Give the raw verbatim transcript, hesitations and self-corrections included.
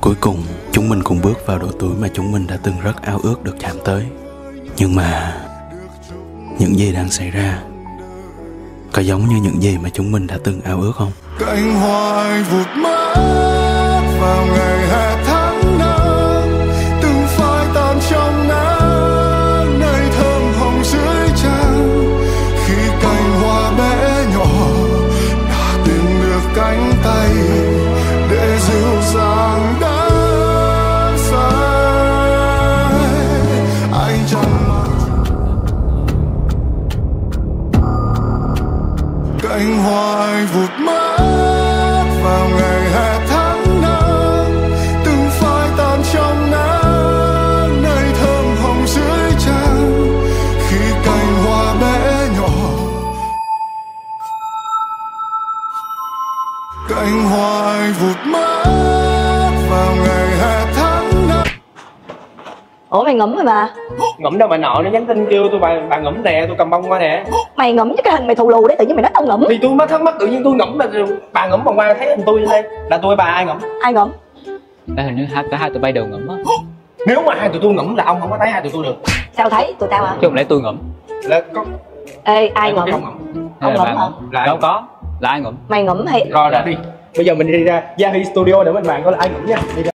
Cuối cùng chúng mình cùng bước vào độ tuổi mà chúng mình đã từng rất ao ước được chạm tới. Nhưng mà những gì đang xảy ra có giống như những gì mà chúng mình đã từng ao ước không? Cánh hoa vụt mất vào ngày hè tháng năm, từng phai tan trong nắng nơi thơm hồng dưới trăng. Khi cành hoa bé nhỏ đã tìm được cánh tay để dịu dàng đắm say, anh chẳng cánh hoa vụt mất vào ngày hè tháng năm, từng phai tan trong nắng nơi thơm hồng dưới trăng. Khi cành hoa bé nhỏ, cánh hoa vụt mất vào ngày hè tháng năm. Ủa mày ngủm rồi mà. Ngủm đâu bà nội, nó nhắn tin kêu tôi bà bà ngủm nè, tôi cầm bông qua nè. Mày ngủm chứ cái hình mày thù lù đấy, tự nhiên mày nói tao ngủm. Thì tôi mới thắc mắc tự nhiên tôi ngủm mà bà ngủm vòng qua thấy hình tôi đây. Là tôi bà ai ngủm? Ai ngủm? Tại hình như hai cả hai tụi bay đều ngủm á. Nếu mà hai tụi tôi ngủm là ông không có thấy hai tụi tôi được. Sao thấy tụi tao hả? Chứ không lẽ tôi ngủm? Là có. Ê ai ngủm? Ông ngủm. Ông ngủm hả? Là Đâu có. Là ai ngủm? Mày ngủm hay Rồi đã đi. Bây giờ mình đi ra Yahi Studio để mình bàn coi là ai ngủm nha. Đi ra.